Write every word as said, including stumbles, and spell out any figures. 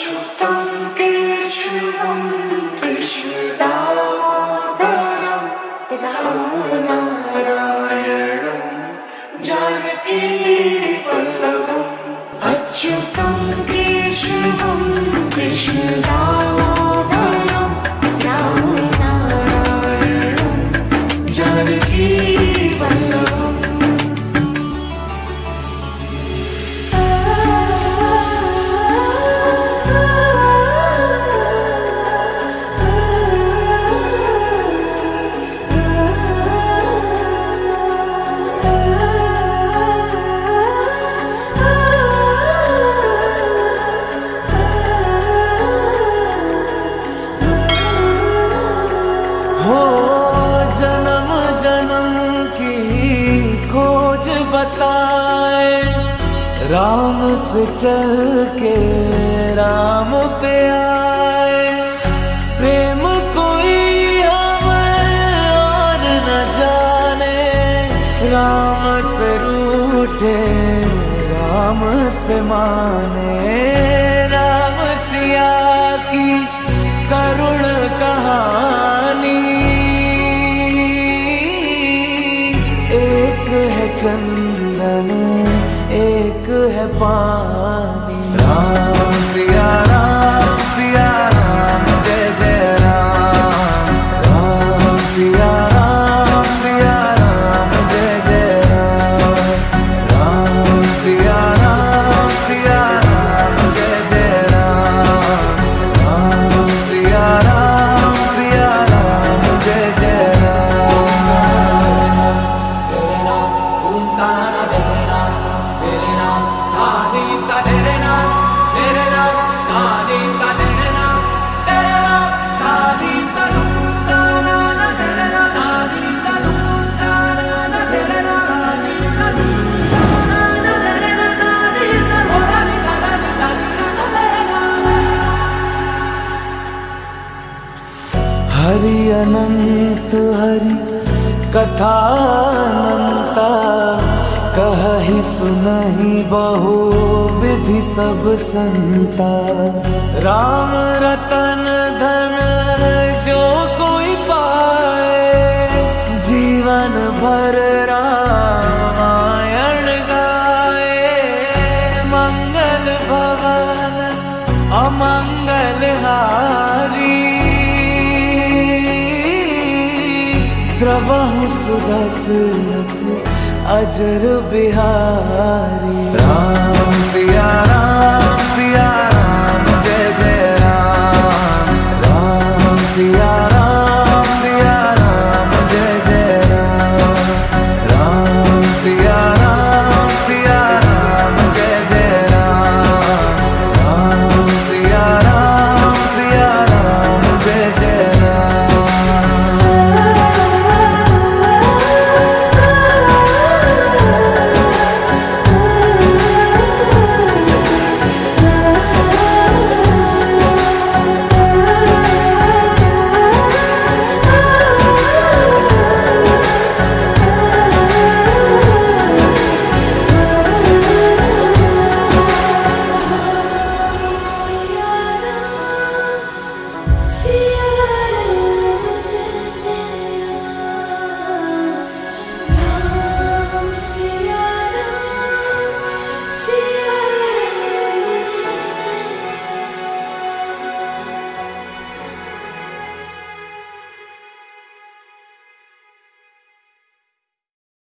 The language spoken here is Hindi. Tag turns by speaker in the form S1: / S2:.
S1: अच्युतं केशवं कृष्णदामोदरं रामनारायणं जानकीवल्लभम्। अच्युतं केशवं कृष्णदामोदरं रामनारायणं जानकीवल्लभम्।
S2: हो जन्म जन्म की खोज बताए, राम से चल के राम पे आए। प्रेम कोई हमें और न जाने, राम से रूठे राम से माने। राम सिया की करुण कहानी, एक है चंदन एक है पानी। राम सिया राम सिया राम जय जय राम। राम सिया राम सिया राम जय जय राम। राम सिया राम सिया राम जय जय राम। राम सिया राम सिया राम जय जय राम। तेरे नाम ओम ताना तेरे नाम तेरे नाम आदि का तेरे नाम तेरे नाम आदि का तेरे नाम तेरे नाम आदि का ताना ना तेरे नाम आदि का ताना ना तेरे नाम आदि का ताना ना तेरे नाम आदि का बोलानी ताना ना तेरे नाम। हरि अनंत हरि कथा अनंता, कहि सुनहि बहु विधि सब संता। राम रतन धन जो कोई पाए, जीवन भर रामायण गाए। मंगल भवन अमंगल हारी, द्रवहु सुदशरथ अजर बिहारी। राम सिया राम सिया